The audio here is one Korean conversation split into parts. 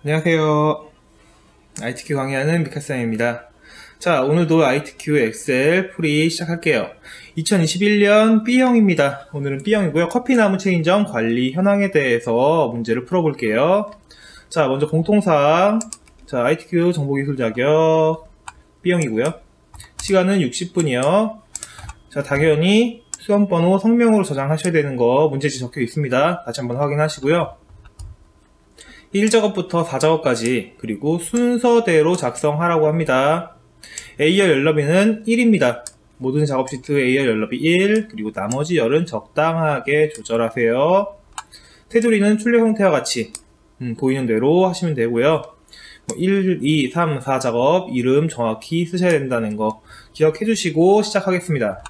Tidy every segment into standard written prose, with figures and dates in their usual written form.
안녕하세요. ITQ 강의하는 미카쌤입니다. 자, 오늘도 ITQ 엑셀 풀이 시작할게요. 2021년 B형입니다. 오늘은 B형이고요. 커피나무 체인점 관리 현황에 대해서 문제를 풀어볼게요. 자, 먼저 공통사항. 자, ITQ 정보기술 자격 B형이고요. 시간은 60분이요. 자, 당연히 수험번호 성명으로 저장하셔야 되는 거 문제지 적혀 있습니다. 다시 한번 확인하시고요. 1작업부터 4작업까지 그리고 순서대로 작성하라고 합니다. A열 열너비는 1입니다. 모든 작업 시트 A열 열너비 1, 그리고 나머지 열은 적당하게 조절하세요. 테두리는 출력 형태와 같이 보이는 대로 하시면 되고요. 1, 2, 3, 4작업 이름 정확히 쓰셔야 된다는 거 기억해 주시고 시작하겠습니다.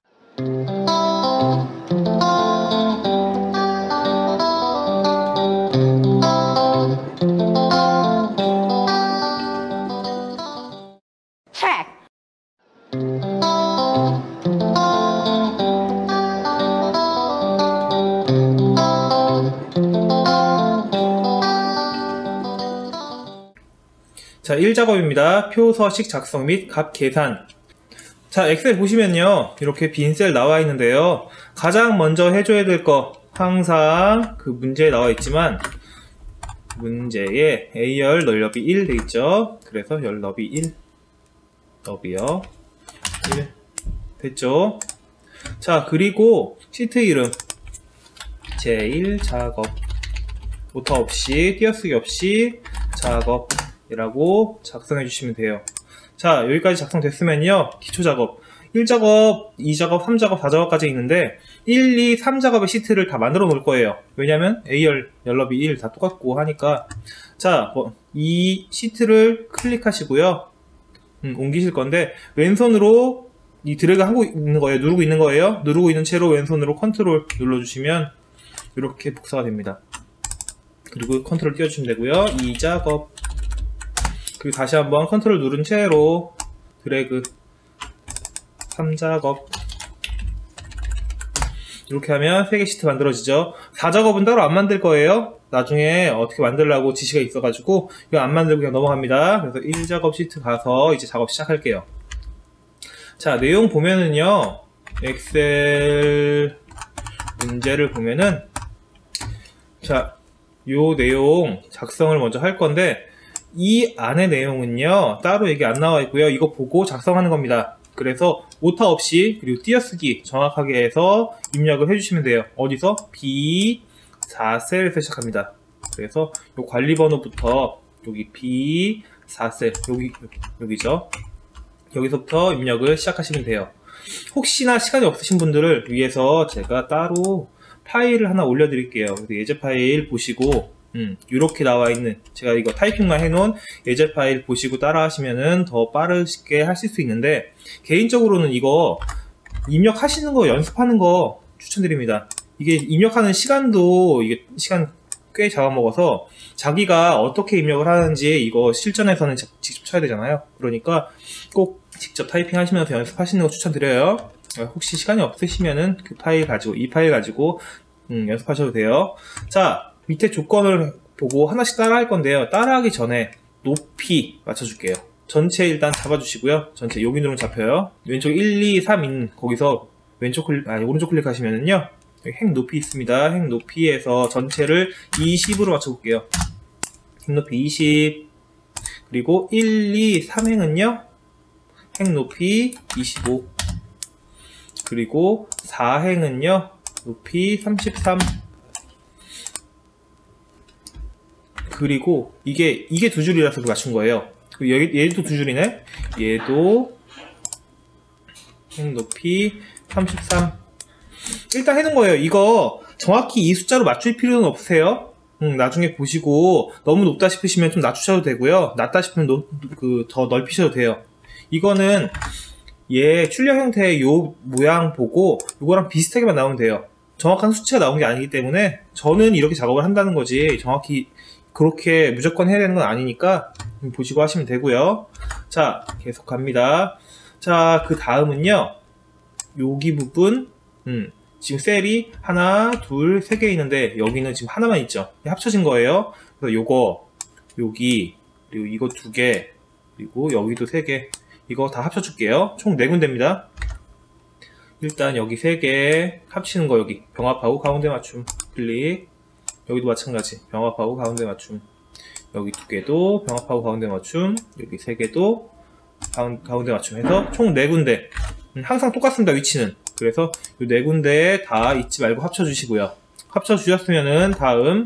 자, 1작업입니다. 표 서식 작성 및 값 계산. 자, 엑셀 보시면요. 이렇게 빈 셀 나와 있는데요. 가장 먼저 해줘야 될 거 항상 그 문제에 나와 있지만 문제에 A열 넓이 1 돼 있죠. 그래서 열 너비 1 너비요 1 됐죠. 자, 그리고 시트 이름 제1작업 오타 없이 띄어쓰기 없이 작업이라고 작성해 주시면 돼요. 자, 여기까지 작성됐으면요. 기초작업 1작업, 2작업, 3작업, 4작업까지 있는데 1, 2, 3작업의 시트를 다 만들어 놓을 거예요. 왜냐면 A열 열너비 1 다 똑같고 하니까. 자, 이 시트를 클릭하시고요. 옮기실 건데 왼손으로 이 드래그 하고 있는 거예요. 누르고 있는 거예요. 누르고 있는 채로 왼손으로 컨트롤 눌러주시면 이렇게 복사가 됩니다. 그리고 컨트롤 띄워주시면 되고요. 2작업 그리고 다시 한번 컨트롤 누른 채로 드래그 3작업 이렇게 하면 3개 시트 만들어지죠. 4작업은 따로 안 만들 거예요. 나중에 어떻게 만들라고 지시가 있어가지고 이거 안 만들고 그냥 넘어갑니다. 그래서 1작업 시트 가서 이제 작업 시작할게요. 자, 내용 보면은요. 엑셀 문제를 보면은 자, 요 내용 작성을 먼저 할 건데 이 안의 내용은요 따로 얘기 안 나와 있고요. 이거 보고 작성하는 겁니다. 그래서 오타 없이 그리고 띄어쓰기 정확하게 해서 입력을 해주시면 돼요. 어디서? B4셀에서 시작합니다. 그래서 요 관리번호부터 여기 B4셀 여기죠. 여기서부터 입력을 시작하시면 돼요. 혹시나 시간이 없으신 분들을 위해서 제가 따로 파일을 하나 올려드릴게요. 예제 파일 보시고 이렇게 나와 있는 제가 이거 타이핑만 해놓은 예제 파일 보시고 따라 하시면은 더 빠르게 하실 수 있는데 개인적으로는 이거 입력하시는 거 연습하는 거 추천드립니다. 이게 입력하는 시간도 이게 시간 꽤 잡아먹어서 자기가 어떻게 입력을 하는지 이거 실전에서는 직접 쳐야 되잖아요. 그러니까 꼭 직접 타이핑 하시면서 연습하시는 거 추천드려요. 혹시 시간이 없으시면은 그 파일 가지고 이 파일 가지고 연습하셔도 돼요. 자, 밑에 조건을 보고 하나씩 따라 할 건데요. 따라하기 전에 높이 맞춰줄게요. 전체 일단 잡아주시고요. 전체 여기 누르면 잡혀요. 왼쪽 1, 2, 3인 거기서 오른쪽 클릭하시면은요. 여기 행 높이 있습니다. 행 높이에서 전체를 20으로 맞춰볼게요. 행 높이 20 그리고 1, 2, 3행은요. 행 높이 25 그리고 4행은요. 높이 33 그리고 이게 두 줄이라서 맞춘 거예요. 얘도 두 줄이네. 얘도 행 높이 33 일단 해놓은 거예요. 이거 정확히 이 숫자로 맞출 필요는 없으세요. 나중에 보시고 너무 높다 싶으시면 좀 낮추셔도 되고요. 낮다 싶으면 더 넓히셔도 돼요. 이거는 얘 출력 형태의 요 모양 보고 요거랑 비슷하게만 나오면 돼요. 정확한 수치가 나온 게 아니기 때문에 저는 이렇게 작업을 한다는 거지 정확히 그렇게 무조건 해야 되는 건 아니니까 보시고 하시면 되고요. 자, 계속 갑니다. 자, 그 다음은요. 여기 부분 지금 셀이 하나, 둘, 세 개 있는데 여기는 지금 하나만 있죠. 합쳐진 거예요. 그래서 요거 여기, 그리고 이거 2개, 그리고 여기도 3개. 이거 다 합쳐줄게요. 총 4군데입니다. 일단 여기 3개 합치는 거 여기 병합하고 가운데 맞춤 클릭. 여기도 마찬가지 병합하고 가운데 맞춤. 여기 2개도 병합하고 가운데 맞춤. 여기 3개도 가운데 맞춤 해서 총 4군데. 항상 똑같습니다, 위치는. 그래서 이 4군데에 다 잊지 말고 합쳐주시고요. 합쳐주셨으면은 다음,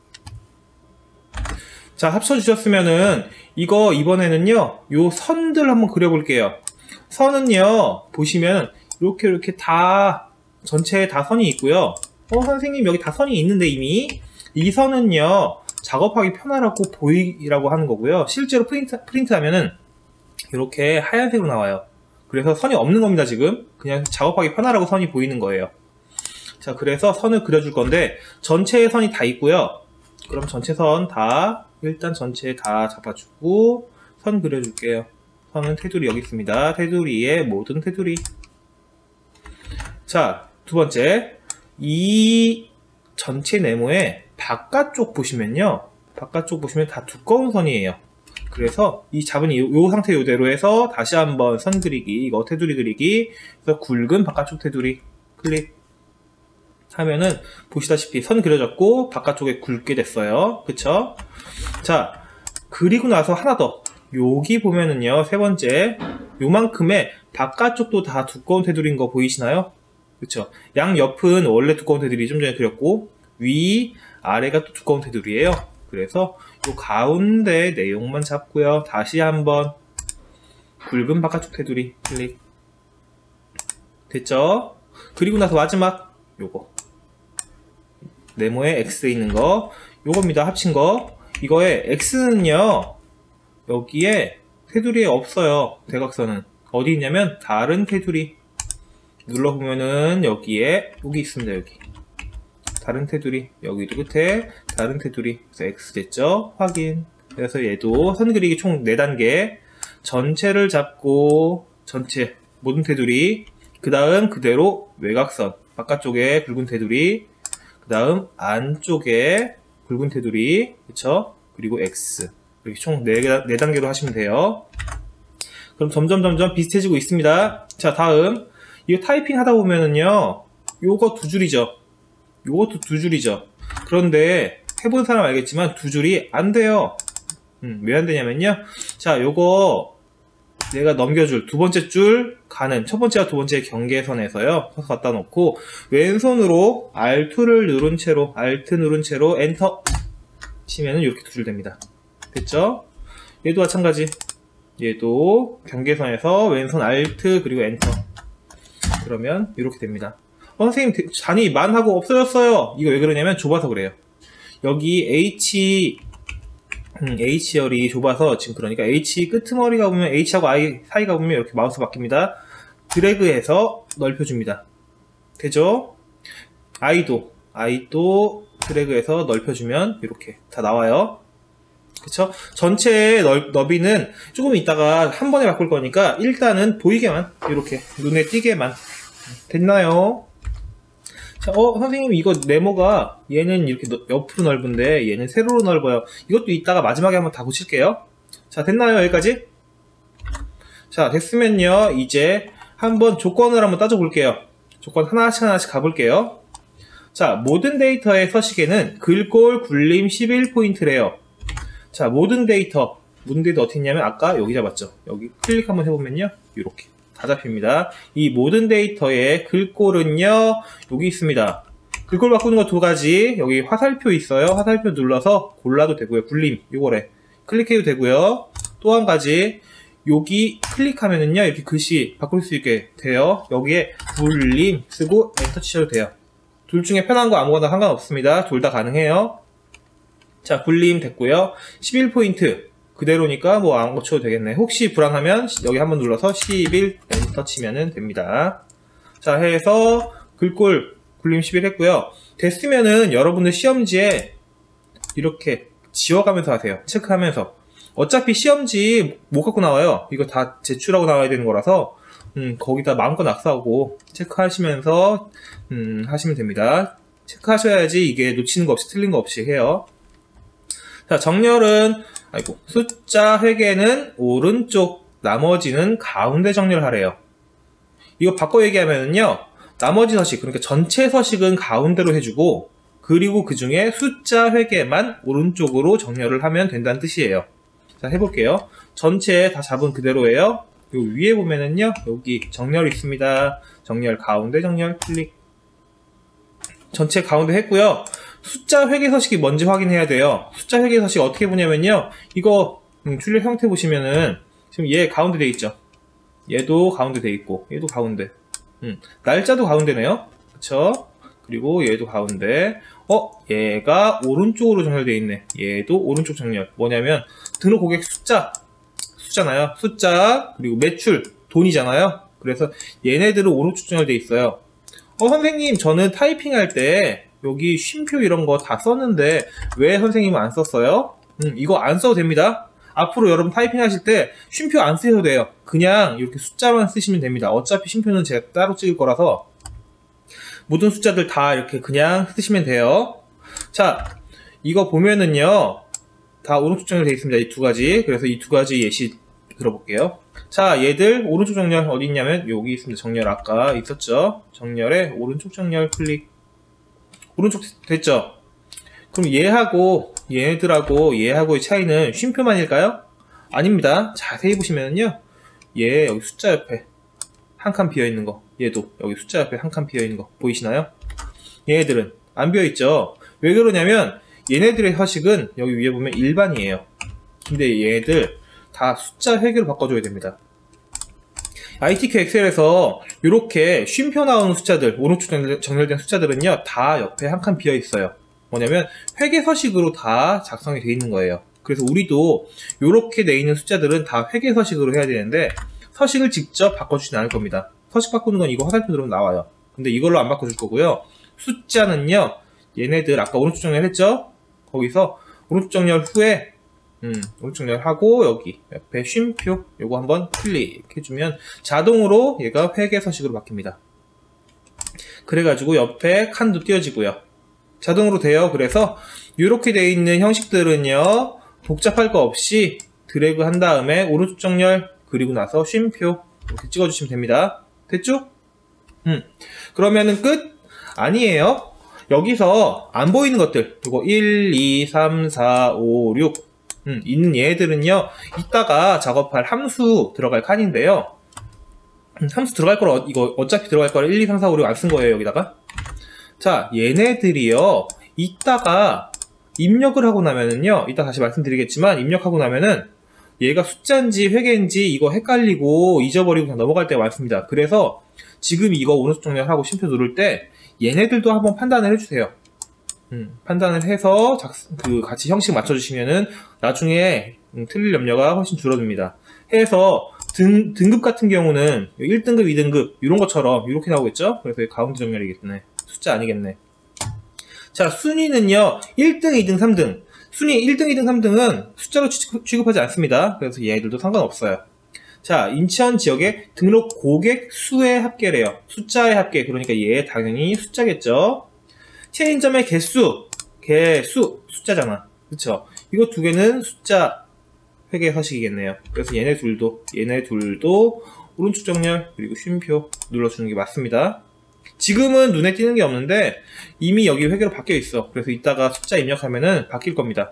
자, 합쳐주셨으면은 이거 이번에는요, 요 선들 한번 그려볼게요. 선은요, 보시면 이렇게 다 전체에 다 선이 있고요. 선생님 여기 다 선이 있는데 이미 이 선은요, 작업하기 편하라고 보이라고 하는 거고요. 실제로 프린트 하면은 이렇게 하얀색으로 나와요. 그래서 선이 없는 겁니다. 지금 그냥 작업하기 편하라고 선이 보이는 거예요. 자, 그래서 선을 그려줄 건데 전체에 선이 다 있고요. 그럼 전체 선 다 일단 전체에 다 잡아주고 선 그려줄게요. 선은 테두리 여기 있습니다. 테두리에 모든 테두리. 자, 두 번째, 이 전체 네모의 바깥쪽 보시면요, 바깥쪽 보시면 다 두꺼운 선이에요. 그래서 이 잡은 요 상태 이대로 해서 다시 한번 선 그리기, 이거 테두리 그리기, 그래서 굵은 바깥쪽 테두리 클릭 하면은 보시다시피 선 그려졌고 바깥쪽에 굵게 됐어요. 그쵸? 자, 그리고 나서 하나 더, 여기 보면은요, 세 번째, 요만큼의 바깥쪽도 다 두꺼운 테두리인 거 보이시나요? 그쵸? 양 옆은 원래 두꺼운 테두리 좀 전에 그렸고 위, 아래가 또 두꺼운 테두리예요. 그래서 요 가운데 내용만 잡고요. 다시 한번 굵은 바깥쪽 테두리 클릭. 됐죠? 그리고 나서 마지막 요거 네모에 X 있는 거 요겁니다. 합친 거. 이거에 X는요, 여기에 테두리에 없어요. 대각선은 어디 있냐면 다른 테두리 눌러보면은 여기에 여기 있습니다. 여기 다른 테두리, 여기도 끝에 다른 테두리. 그래서 X 됐죠? 확인. 그래서 얘도 선 그리기 총 4단계. 전체를 잡고 전체 모든 테두리, 그 다음 그대로 외곽선 바깥쪽에 굵은 테두리, 그 다음 안쪽에 굵은 테두리, 그쵸? 그리고 X. 이렇게 총 4단계로 하시면 돼요. 그럼 점점 비슷해지고 있습니다. 자, 다음 이거 타이핑 하다 보면은요, 요거 2줄이죠. 요것도 2줄이죠. 그런데 해본 사람 알겠지만 2줄이 안 돼요. 왜 안 되냐면요, 자, 요거 내가 넘겨줄 두 번째 줄 가는 첫 번째와 두 번째 경계선에서요, 서서 갖다 놓고 왼손으로 Alt2를 누른 채로, Alt 누른 채로 엔터 치면은 이렇게 2줄 됩니다. 됐죠? 얘도 마찬가지. 얘도 경계선에서 왼손 Alt 그리고 엔터. 그러면 이렇게 됩니다. 선생님 잔이 만하고 없어졌어요. 이거 왜 그러냐면 좁아서 그래요. 여기 H열이 좁아서 지금, 그러니까 H 끄트머리가 보면 H하고 I 사이가 보면 이렇게 마우스 바뀝니다. 드래그해서 넓혀줍니다. 되죠? I도 드래그해서 넓혀주면 이렇게 다 나와요. 그쵸? 전체의 너비는 조금 이따가 한 번에 바꿀 거니까 일단은 보이게만, 이렇게 눈에 띄게만. 됐나요? 자, 선생님 이거 네모가 얘는 이렇게 옆으로 넓은데 얘는 세로로 넓어요. 이것도 이따가 마지막에 한번 다 고칠게요. 자, 됐나요? 여기까지? 자, 됐으면요, 이제 한번 조건을 한번 따져볼게요. 조건 하나씩 가볼게요. 자, 모든 데이터의 서식에는 글꼴 굴림 11포인트래요. 자, 모든 데이터 어떻게 했냐면 아까 여기 잡았죠. 여기 클릭 한번 해보면요, 이렇게 다 잡힙니다. 이 모든 데이터의 글꼴은요, 여기 있습니다. 글꼴 바꾸는 거 2가지. 여기 화살표 있어요. 화살표 눌러서 골라도 되고요. 굴림, 요거래. 클릭해도 되고요. 또 한 가지, 여기 클릭하면은요, 이렇게 글씨 바꿀 수 있게 돼요. 여기에 굴림 쓰고 엔터 치셔도 돼요. 둘 중에 편한 거 아무거나 상관없습니다. 둘 다 가능해요. 자, 굴림 됐고요. 11포인트 그대로니까 뭐 안 고쳐도 되겠네. 혹시 불안하면 여기 한번 눌러서 11 엔터 치면은 됩니다. 자, 해서 글꼴 굴림 11 했고요. 됐으면은 여러분들 시험지에 이렇게 지워가면서 하세요. 체크하면서. 어차피 시험지 못 갖고 나와요. 이거 다 제출하고 나와야 되는 거라서 거기다 마음껏 낙서하고 체크하시면서 하시면 됩니다. 체크하셔야지 이게 놓치는 거 없이 틀린 거 없이 해요. 자, 정렬은, 숫자 회계는 오른쪽, 나머지는 가운데 정렬하래요. 이거 바꿔 얘기하면요, 나머지 서식, 그러니까 전체 서식은 가운데로 해주고, 그리고 그 중에 숫자 회계만 오른쪽으로 정렬을 하면 된다는 뜻이에요. 자, 해볼게요. 전체 다 잡은 그대로예요. 요 위에 보면은요, 여기 정렬 있습니다. 정렬, 가운데 정렬, 클릭. 전체 가운데 했고요. 숫자 회계 서식이 뭔지 확인해야 돼요. 숫자 회계 서식 어떻게 보냐면요, 이거 출력 형태 보시면은 지금 얘 가운데 돼 있죠. 얘도 가운데 돼 있고, 얘도 가운데. 날짜도 가운데네요. 그쵸? 그리고 얘도 가운데. 얘가 오른쪽으로 정렬되어 있네. 얘도 오른쪽 정렬. 뭐냐면 등록 고객 숫자잖아요. 숫자, 그리고 매출, 돈이잖아요. 그래서 얘네들은 오른쪽 정렬되어 있어요. 선생님, 저는 타이핑할 때 여기 쉼표 이런 거 다 썼는데 왜 선생님은 안 썼어요? 이거 안 써도 됩니다. 앞으로 여러분 타이핑 하실 때 쉼표 안 쓰셔도 돼요. 그냥 이렇게 숫자만 쓰시면 됩니다. 어차피 쉼표는 제가 따로 찍을 거라서 모든 숫자들 다 이렇게 그냥 쓰시면 돼요. 자, 이거 보면은요, 다 오른쪽 정렬되어 있습니다. 이 두 가지. 그래서 이 두 가지 예시 들어볼게요. 자, 얘들 오른쪽 정렬 어디 있냐면 여기 있습니다. 정렬 아까 있었죠. 정렬에 오른쪽 정렬 클릭. 오른쪽 됐죠? 그럼 얘하고 얘하고의 차이는 쉼표만일까요? 아닙니다. 자세히 보시면은요, 얘 여기 숫자 옆에 한 칸 비어있는 거, 얘도 여기 숫자 옆에 한 칸 비어있는 거 보이시나요? 얘네들은 안 비어있죠? 왜 그러냐면 얘네들의 서식은 여기 위에 보면 일반이에요. 근데 얘네들 다 숫자 회계로 바꿔줘야 됩니다. ITQ 엑셀에서 이렇게 쉼표 나오는 숫자들, 오른쪽 정렬된 숫자들은요, 다 옆에 한 칸 비어 있어요. 뭐냐면 회계 서식으로 다 작성이 되어 있는 거예요. 그래서 우리도 이렇게 돼 있는 숫자들은 다 회계 서식으로 해야 되는데 서식을 직접 바꿔주진 않을 겁니다. 서식 바꾸는 건 이거 화살표 누르면 나와요. 근데 이걸로 안 바꿔줄 거고요. 숫자는요, 얘네들 아까 오른쪽 정렬했죠? 거기서 오른쪽 정렬 후에 오른쪽 정렬하고 여기 옆에 쉼표 요거 한번 클릭해주면 자동으로 얘가 회계 서식으로 바뀝니다. 그래가지고 옆에 칸도 띄워지고요. 자동으로 돼요. 그래서 이렇게 되어 있는 형식들은요, 복잡할 거 없이 드래그 한 다음에 오른쪽 정렬 그리고 나서 쉼표 이렇게 찍어주시면 됩니다. 됐죠? 그러면은 끝? 아니에요. 여기서 안 보이는 것들, 이거 1, 2, 3, 4, 5, 6 있는 얘들은요, 이따가 작업할 함수 들어갈 칸인데요. 함수 들어갈 거라, 이거 어차피 들어갈 거라 1, 2, 3, 4, 5, 6 안 쓴 거예요, 여기다가. 자, 얘네들이요, 이따가 입력을 하고 나면은요, 이따 다시 말씀드리겠지만, 입력하고 나면은 얘가 숫자인지 회계인지 이거 헷갈리고 잊어버리고 그냥 넘어갈 때가 많습니다. 그래서 지금 이거 오른쪽 정렬하고 쉼표 누를 때 얘네들도 한번 판단을 해주세요. 판단을 해서 같이 형식 맞춰주시면은 나중에 틀릴 염려가 훨씬 줄어듭니다. 해서 등급 같은 경우는 1등급, 2등급 이런 것처럼 이렇게 나오겠죠? 그래서 가운데 정렬이겠네. 숫자 아니겠네. 자, 순위는요, 1등, 2등, 3등. 순위 1등, 2등, 3등은 숫자로 취급하지 않습니다. 그래서 얘들도 상관없어요. 자, 인천 지역의 등록 고객 수의 합계래요. 숫자의 합계. 그러니까 얘 당연히 숫자겠죠. 체인점의 개수, 숫자잖아. 그쵸? 이거 두 개는 숫자 회계 서식이겠네요. 그래서 얘네 둘도 오른쪽 정렬, 그리고 쉼표 눌러주는 게 맞습니다. 지금은 눈에 띄는 게 없는데 이미 여기 회계로 바뀌어 있어. 그래서 이따가 숫자 입력하면은 바뀔 겁니다.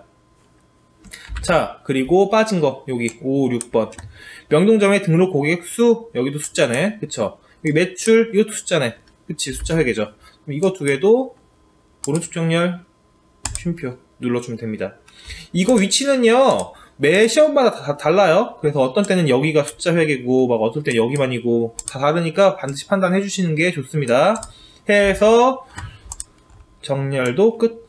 자, 그리고 빠진 거, 여기 5, 6번. 명동점의 등록 고객 수, 여기도 숫자네. 그쵸? 여기 매출, 이것도 숫자네. 그치? 숫자 회계죠. 그럼 이거 두 개도 오른쪽 정렬, 쉼표 눌러주면 됩니다. 이거 위치는요, 매 시험마다 다 달라요. 그래서 어떤 때는 여기가 숫자 회계고, 막 어떨 때 여기만이고, 다 다르니까 반드시 판단해 주시는 게 좋습니다. 해서, 정렬도 끝.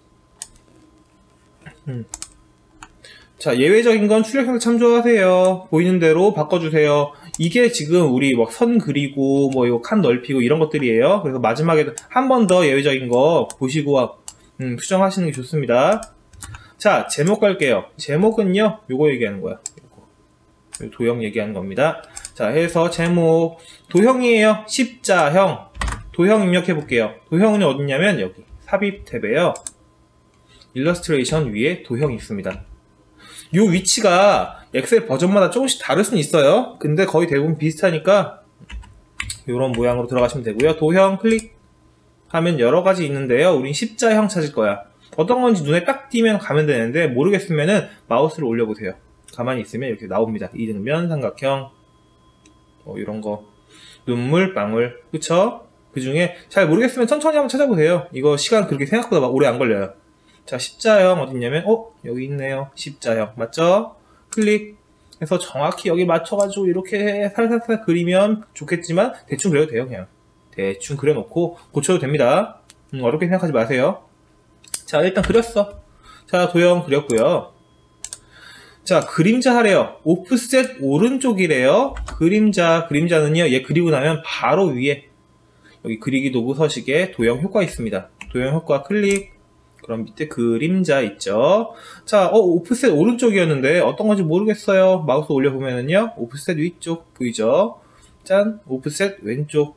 자, 예외적인 건 출력해서 참조하세요. 보이는 대로 바꿔주세요. 이게 지금 우리 막 선 그리고, 뭐 이거 칸 넓히고 이런 것들이에요. 그래서 마지막에 한 번 더 예외적인 거 보시고, 수정하시는 게 좋습니다. 자, 제목 갈게요. 제목은요, 요거 얘기하는 거야. 요거. 도형 얘기하는 겁니다. 자, 해서 제목, 도형이에요. 십자형. 도형 입력해 볼게요. 도형은 어딨냐면, 여기. 삽입 탭에요. 일러스트레이션 위에 도형이 있습니다. 요 위치가 엑셀 버전마다 조금씩 다를 수는 있어요. 근데 거의 대부분 비슷하니까 이런 모양으로 들어가시면 되고요. 도형 클릭하면 여러 가지 있는데요. 우린 십자형 찾을 거야. 어떤 건지 눈에 딱 띄면 가면 되는데 모르겠으면은 마우스를 올려보세요. 가만히 있으면 이렇게 나옵니다. 이등변, 삼각형, 이런 거, 눈물, 방울, 그쵸? 그 중에 잘 모르겠으면 천천히 한번 찾아보세요. 이거 시간 그렇게 생각보다 막 오래 안 걸려요. 자, 십자형 어딨냐면, 여기 있네요. 십자형. 맞죠? 클릭해서 정확히 여기 맞춰가지고 이렇게 살살살 그리면 좋겠지만, 대충 그려도 돼요, 그냥. 대충 그려놓고 고쳐도 됩니다. 어렵게 생각하지 마세요. 자, 일단 그렸어. 자, 도형 그렸고요. 자, 그림자 하래요. 오프셋 오른쪽이래요. 그림자는요, 얘 그리고 나면 바로 위에 여기 그리기 도구 서식에 도형 효과 있습니다. 도형 효과 클릭. 그럼 밑에 그림자 있죠. 자, 오프셋 오른쪽이었는데 어떤 건지 모르겠어요. 마우스 올려보면은요, 오프셋 위쪽 보이죠? 짠, 오프셋 왼쪽.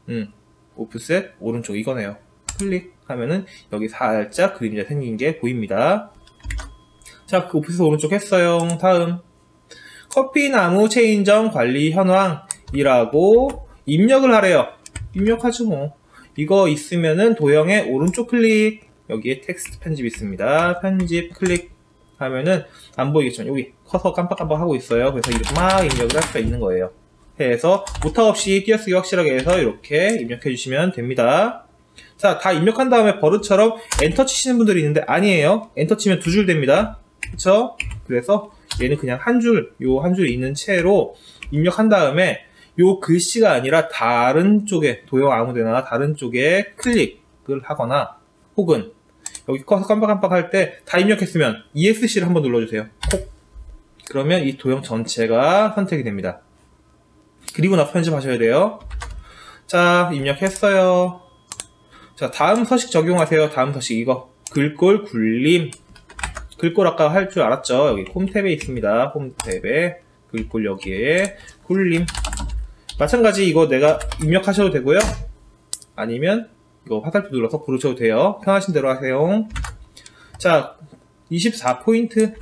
오프셋 오른쪽 이거네요. 클릭하면은 여기 살짝 그림자 생긴 게 보입니다. 자, 그 오프셋 오른쪽 했어요. 다음 커피나무 체인점 관리 현황이라고 입력을 하래요. 입력하죠 뭐. 이거 있으면은 도형의 오른쪽 클릭, 여기에 텍스트 편집 있습니다. 편집 클릭하면은 안 보이겠지만 여기 커서 깜빡깜빡 하고 있어요. 그래서 이렇게 막 입력을 할 수가 있는 거예요. 해서 오타 없이 띄어쓰기 확실하게 해서 이렇게 입력해 주시면 됩니다. 자, 다 입력한 다음에 버릇처럼 엔터 치시는 분들이 있는데 아니에요. 엔터 치면 두 줄 됩니다. 그쵸? 그래서 얘는 그냥 한 줄, 요 한 줄 있는 채로 입력한 다음에 요 글씨가 아니라 다른 쪽에, 도형 아무데나 다른 쪽에 클릭을 하거나 혹은 여기 커서 깜빡깜빡 할 때 다 입력했으면 ESC를 한번 눌러주세요. 콕. 그러면 이 도형 전체가 선택이 됩니다. 그리고 나서 편집하셔야 돼요. 자, 입력했어요. 자, 다음 서식 적용하세요. 다음 서식 이거 글꼴 굴림. 글꼴 아까 할 줄 알았죠? 여기 홈 탭에 있습니다. 홈 탭에 글꼴 여기에 굴림. 마찬가지 이거 내가 입력하셔도 되고요. 아니면 이거 화살표 눌러서 부르셔도 돼요. 편하신 대로 하세요. 자, 24포인트.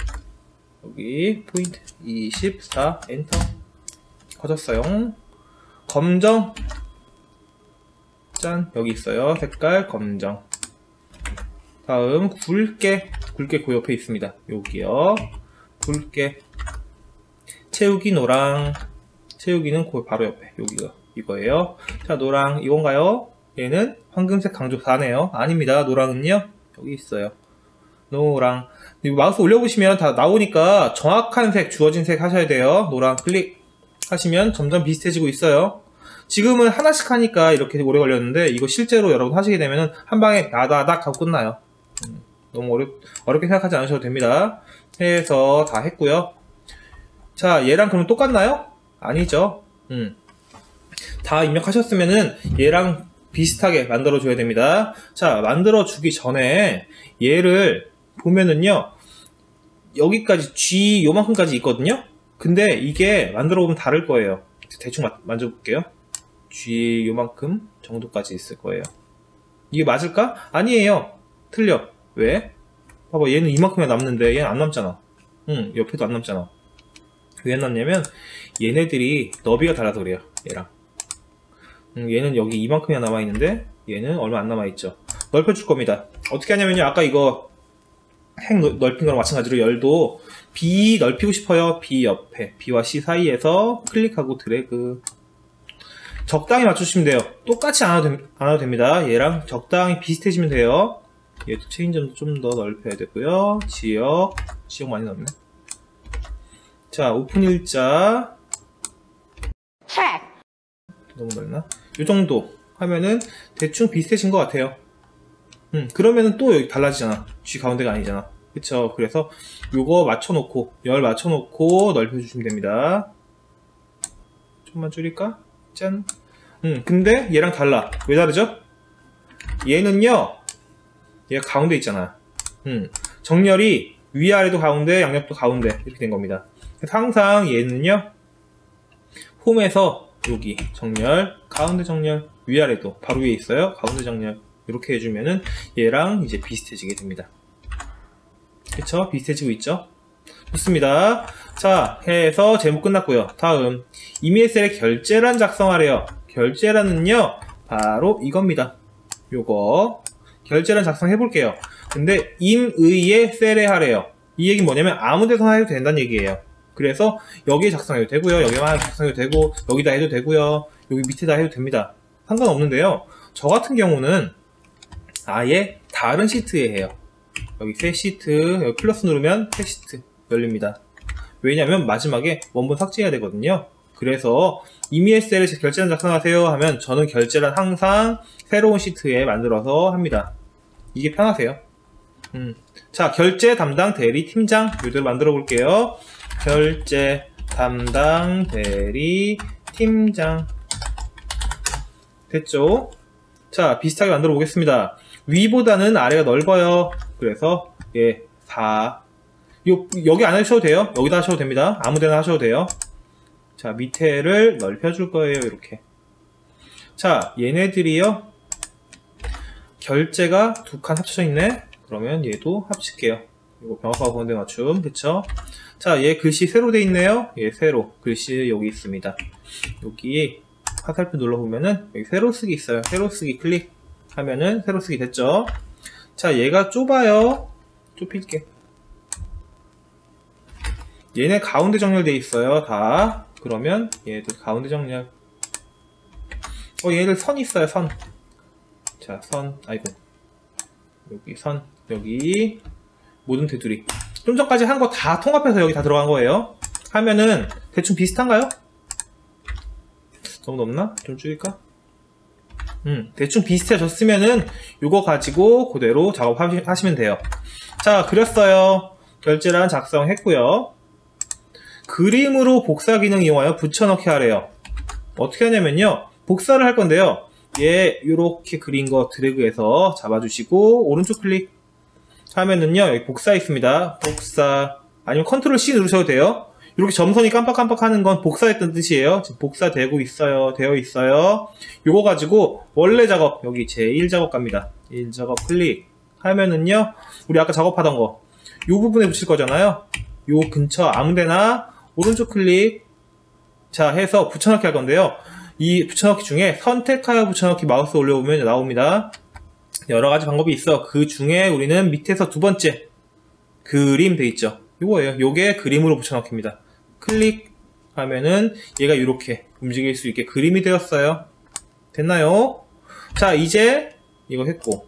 여기 포인트 24 엔터. 커졌어요. 검정. 짠, 여기 있어요. 색깔 검정. 다음 굵게 그 옆에 있습니다. 여기요. 굵게 채우기 노랑. 채우기는 그 바로 옆에 여기가 이거예요. 자, 노랑 이건가요? 얘는 황금색 강조 4네요. 아닙니다. 노랑은요 여기 있어요. 노랑. 마우스 올려보시면 다 나오니까 정확한 색, 주어진 색 하셔야 돼요. 노랑 클릭 하시면 점점 비슷해지고 있어요. 지금은 하나씩 하니까 이렇게 오래 걸렸는데 이거 실제로 여러분 하시게 되면은 한 방에 나다닥 하고 끝나요. 너무 어렵게 생각하지 않으셔도 됩니다. 해서 다 했고요. 자, 얘랑 그럼 똑같나요? 아니죠. 다 입력하셨으면은 얘랑 비슷하게 만들어 줘야 됩니다. 자, 만들어 주기 전에 얘를 보면은요, 여기까지 G 요만큼까지 있거든요. 근데 이게 만들어 보면 다를 거예요. 대충 만져볼게요. G 요만큼 정도까지 있을 거예요. 이게 맞을까? 아니에요. 틀려. 왜? 봐봐, 얘는 이만큼이 남는데 얘는 안 남잖아. 옆에도 안 남잖아. 왜 안 남냐면 얘네들이 너비가 달라서 그래요. 얘랑 얘는 여기 이만큼이나 남아있는데 얘는 얼마 안 남아있죠. 넓혀줄 겁니다. 어떻게 하냐면요, 아까 이거 행 넓힌 거랑 마찬가지로 열도 B 넓히고 싶어요. B 옆에 B와 C 사이에서 클릭하고 드래그. 적당히 맞추시면 돼요. 똑같이 안 와도 됩니다. 얘랑 적당히 비슷해지면 돼요. 얘도 체인점도 좀 더 넓혀야 되고요. 지역 많이 넓네. 자, 오픈 일자 너무 넓나? 요 정도 하면은 대충 비슷해진 것 같아요. 그러면은 또 여기 달라지잖아. G 가운데가 아니잖아. 그쵸? 그래서 요거 맞춰놓고 열 맞춰놓고 넓혀주시면 됩니다. 좀만 줄일까? 짠. 근데 얘랑 달라. 왜 다르죠? 얘는요, 얘가 가운데 있잖아. 정렬이 위아래도 가운데, 양옆도 가운데 이렇게 된 겁니다. 그래서 항상 얘는요, 홈에서 여기 정렬, 가운데 정렬, 위아래도 바로 위에 있어요. 가운데 정렬 이렇게 해주면은 얘랑 이제 비슷해지게 됩니다. 그쵸? 비슷해지고 있죠? 좋습니다. 자, 해서 제목 끝났고요. 다음 이메일 셀에 결제란 작성하래요. 결제란은요 바로 이겁니다. 요거 결제란 작성해 볼게요. 근데 임의의 셀에 하래요. 이 얘기는 뭐냐면 아무 데서나 해도 된다는 얘기예요. 그래서 여기에 작성해도 되고요, 여기만 작성해도 되고, 여기다 해도 되고요, 여기 밑에다 해도 됩니다. 상관없는데요, 저 같은 경우는 아예 다른 시트에 해요. 여기 새 시트, 여기 플러스 누르면 새 시트 열립니다. 왜냐면 마지막에 원본 삭제해야 되거든요. 그래서 이메일 셀에 결제란 작성하세요 하면 저는 결제란 항상 새로운 시트에 만들어서 합니다. 이게 편하세요. 자, 결제 담당 대리 팀장 이대로 만들어 볼게요. 결제 담당 대리 팀장 됐죠? 자, 비슷하게 만들어 보겠습니다. 위보다는 아래가 넓어요. 그래서 4 여기 안 하셔도 돼요. 여기다 하셔도 됩니다. 아무데나 하셔도 돼요. 자, 밑에를 넓혀줄 거예요. 이렇게. 자, 얘네들이요, 결제가 두 칸 합쳐져 있네. 그러면 얘도 합칠게요. 이거 병합하고 가운데 맞춤. 그쵸? 자, 얘 글씨 세로 돼 있네요. 얘 세로 글씨 여기 있습니다. 여기 화살표 눌러보면은 여기 세로 쓰기 있어요. 세로 쓰기 클릭하면은 세로 쓰기 됐죠? 자, 얘가 좁아요. 좁힐게. 얘네 가운데 정렬돼 있어요. 다. 그러면 얘들 가운데 정렬. 얘들 선 있어요. 선. 자, 선. 아이고. 여기 선. 여기 모든 테두리. 좀 전까지 한 거 다 통합해서 여기 다 들어간 거예요. 하면은 대충 비슷한가요? 너무 높나? 좀 줄일까? 대충 비슷해졌으면은 이거 가지고 그대로 작업하시면 돼요. 자, 그렸어요. 결제란 작성했고요. 그림으로 복사 기능 이용하여 붙여넣기 하래요. 어떻게 하냐면요, 복사를 할 건데요, 얘 요렇게 그린 거 드래그해서 잡아주시고 오른쪽 클릭 하면은요, 여기 복사 있습니다. 복사, 아니면 컨트롤 C 누르셔도 돼요. 이렇게 점선이 깜빡깜빡 하는 건 복사했던 뜻이에요. 지금 복사되고 있어요. 되어 있어요. 요거 가지고 원래 작업, 여기 제1작업 갑니다. 1작업 클릭 하면은요, 우리 아까 작업하던 거 요 부분에 붙일 거잖아요. 요 근처 아무데나 오른쪽 클릭 자 해서 붙여넣기 할 건데요, 이 붙여넣기 중에 선택하여 붙여넣기 마우스 올려보면 나옵니다. 여러가지 방법이 있어. 그 중에 우리는 밑에서 두 번째 그림 돼 있죠, 요거예요. 요게 그림으로 붙여넣기입니다. 클릭하면은 얘가 이렇게 움직일 수 있게 그림이 되었어요. 됐나요? 자, 이제 이거 했고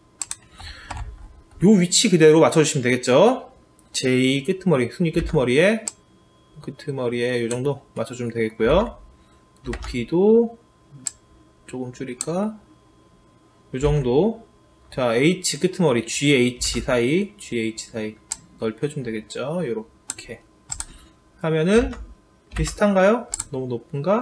요 위치 그대로 맞춰주시면 되겠죠. J 끄트머리, 순위 끄트머리에 요 정도 맞춰주면 되겠고요. 높이도 조금 줄일까? 요 정도. 자, H 끄트머리, GH 사이 넓혀주면 되겠죠. 요렇게 하면은 비슷한가요? 너무 높은가?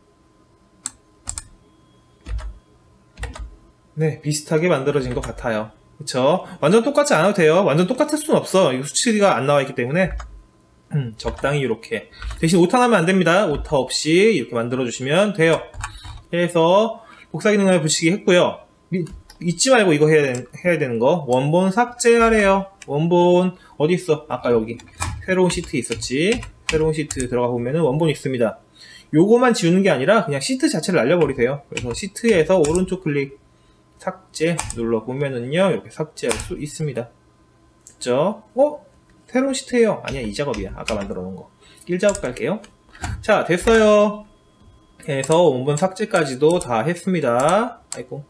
네, 비슷하게 만들어진 것 같아요. 그쵸? 완전 똑같지 않아도 돼요. 완전 똑같을 수는 없어. 이거 수치가 안 나와 있기 때문에 적당히 이렇게. 대신 오타 나면 안 됩니다. 오타 없이 이렇게 만들어 주시면 돼요. 해서 복사 기능을 붙이기 했고요. 잊지 말고 이거 해야 되는 거, 원본 삭제하래요. 원본 어디 있어? 아까 여기 새로운 시트 있었지. 새로운 시트 들어가 보면은 원본 있습니다. 요거만 지우는 게 아니라 그냥 시트 자체를 날려버리세요. 그래서 시트에서 오른쪽 클릭 삭제 눌러보면은요, 이렇게 삭제할 수 있습니다. 그쵸? 새로운 시트예요. 아니야, 이 작업이야. 아까 만들어 놓은 거. 1작업 갈게요. 자, 됐어요. 해서 원본 삭제까지도 다 했습니다. 아이고.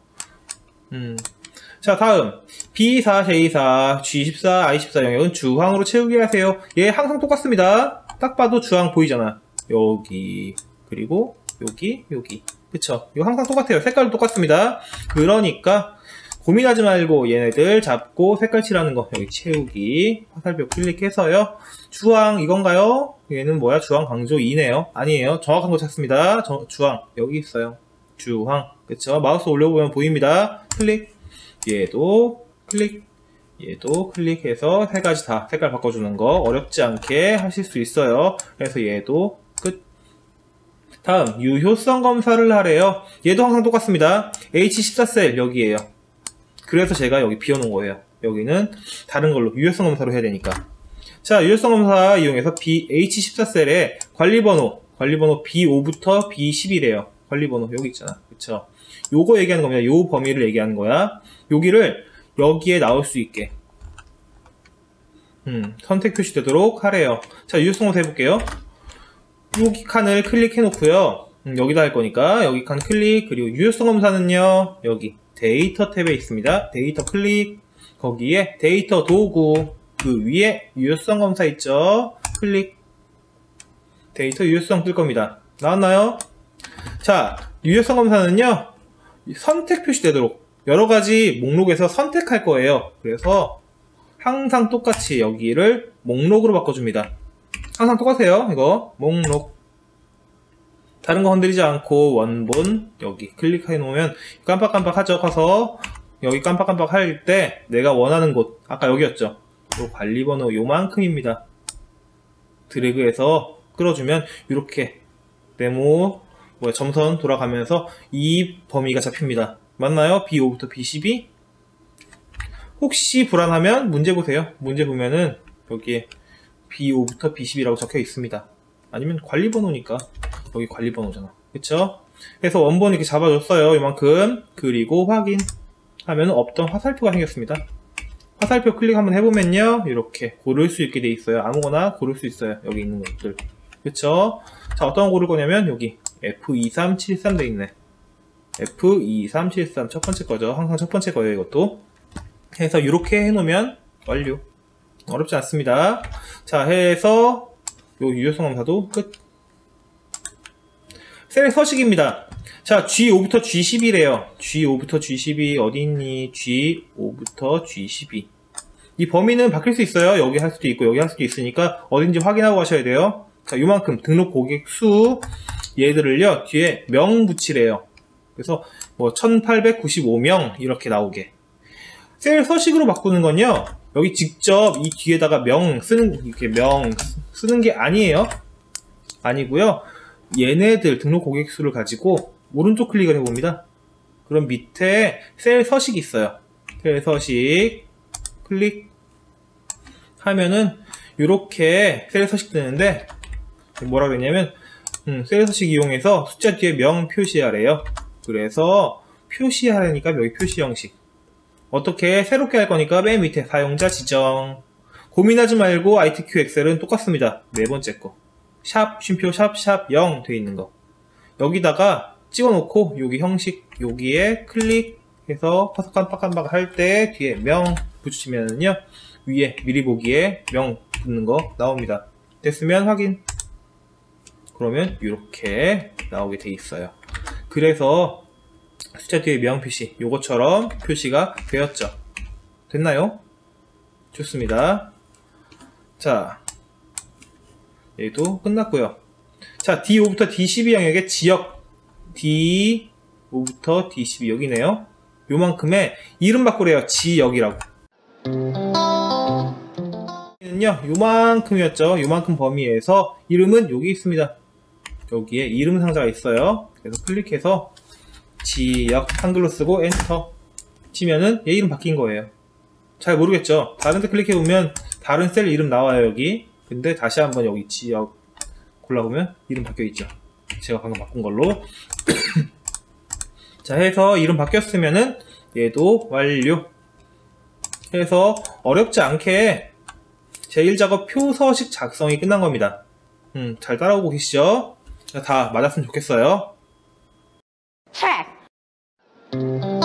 자, 다음 B4, J4, G14, I14 영역은 주황으로 채우기 하세요. 얘 항상 똑같습니다. 딱 봐도 주황 보이잖아. 여기, 그리고 여기. 그쵸? 이거 항상 똑같아요. 색깔도 똑같습니다. 그러니까 고민하지 말고 얘네들 잡고 색깔 칠하는 거, 여기 채우기 화살표 클릭해서요. 주황 이건가요? 얘는 뭐야? 주황 강조 2네요. 아니에요. 정확한 거 찾습니다. 주황 여기 있어요. 주황. 그쵸? 마우스 올려보면 보입니다. 클릭. 얘도 클릭. 얘도 클릭해서 세 가지 다 색깔 바꿔주는 거 어렵지 않게 하실 수 있어요. 그래서 얘도 끝. 다음 유효성 검사를 하래요. 얘도 항상 똑같습니다. H14셀 여기에요. 그래서 제가 여기 비워놓은 거예요. 여기는 다른 걸로 유효성 검사로 해야 되니까. 자, 유효성 검사 이용해서 BH14셀에 관리번호 B5부터 B10이래요. 관리번호 여기 있잖아. 그쵸? 요거 얘기하는 겁니다. 요 범위를 얘기하는 거야. 여기를 여기에 나올 수 있게 선택 표시되도록 하래요. 자, 유효성 검사 해볼게요. 여기 칸을 클릭해 놓고요. 여기다 할 거니까 여기 칸 클릭, 그리고 유효성 검사는요 여기 데이터 탭에 있습니다. 데이터 클릭, 거기에 데이터 도구, 그 위에 유효성 검사 있죠. 클릭, 데이터 유효성 뜰 겁니다. 나왔나요? 자, 유효성 검사는요 선택 표시되도록 여러가지 목록에서 선택할 거예요. 그래서 항상 똑같이 여기를 목록으로 바꿔줍니다. 항상 똑같아요. 이거 목록, 다른 거 건드리지 않고 원본 여기 클릭해 놓으면 깜빡깜빡 하죠. 가서 여기 깜빡깜빡 할 때 내가 원하는 곳, 아까 여기였죠. 요 관리번호 요만큼입니다. 드래그해서 끌어주면 이렇게 네모 점선 돌아가면서 이 범위가 잡힙니다. 맞나요? B5부터 B12. 혹시 불안하면 문제 보세요. 문제 보면은 여기에 B5부터 B10이라고 적혀 있습니다. 아니면 관리번호니까 여기 관리번호잖아. 그쵸? 그래서 원본 이렇게 잡아줬어요. 이만큼. 그리고 확인 하면 없던 화살표가 생겼습니다. 화살표 클릭 한번 해보면요 이렇게 고를 수 있게 돼 있어요. 아무거나 고를 수 있어요. 여기 있는 것들. 그쵸? 자, 어떤 거 고를 거냐면 여기 F2373 돼 있네. F2373 첫 번째 거죠. 항상 첫 번째 거예요. 이것도 해서 이렇게 해놓으면 완료. 어렵지 않습니다. 자, 해서 요 유효성 검사도 끝. 셀 서식입니다. 자, G5부터 G10이래요. G5부터 G12 어디 있니? G5부터 G12. 이 범위는 바뀔 수 있어요. 여기 할 수도 있고 여기 할 수도 있으니까 어딘지 확인하고 가셔야 돼요. 자, 요만큼 등록 고객 수 얘들을요 뒤에 명 붙이래요. 그래서 뭐 1895명 이렇게 나오게. 셀 서식으로 바꾸는 건요 여기 직접 이 뒤에다가 명 쓰는, 이렇게 명 쓰는 게 아니에요. 아니고요, 얘네들 등록 고객 수를 가지고 오른쪽 클릭을 해봅니다. 그럼 밑에 셀 서식이 있어요. 셀 서식 클릭 하면은 이렇게 셀 서식 뜨는데 뭐라 그랬냐면 셀 서식 이용해서 숫자 뒤에 명 표시하래요. 그래서 표시하라니까 여기 표시 형식 어떻게 새롭게 할 거니까 맨 밑에 사용자 지정. 고민하지 말고 ITQ 엑셀은 똑같습니다. 네 번째 거 샵 쉼표 샵 0 돼 있는 거 여기다가 찍어놓고 여기 형식 여기에 클릭해서 커서 깜빡깜빡 할 때 뒤에 명 붙이면은요 위에 미리 보기에 명 붙는 거 나옵니다. 됐으면 확인. 그러면 이렇게 나오게 돼 있어요. 그래서 숫자 뒤에 명 표시 요것처럼 표시가 되었죠. 됐나요? 좋습니다. 자, 얘도 끝났고요. 자, D5부터 D12 영역의 지역 D5부터 D12 여기네요. 요만큼의 이름 바꾸래요. 지역이라고. 요만큼이었죠. 요만큼 범위에서 이름은 여기 있습니다. 여기에 이름 상자가 있어요. 그래서 클릭해서 지역 한글로 쓰고 엔터 치면은 얘 이름 바뀐 거예요. 잘 모르겠죠? 다른 데 클릭해보면 다른 셀 이름 나와요. 여기. 근데 다시 한번 여기 지역 골라보면 이름 바뀌어있죠. 제가 방금 바꾼 걸로. 자, 해서 이름 바뀌었으면은 얘도 완료. 해서 어렵지 않게 제1작업 표서식 작성이 끝난 겁니다. 잘 따라오고 계시죠? 다 맞았으면 좋겠어요. Check.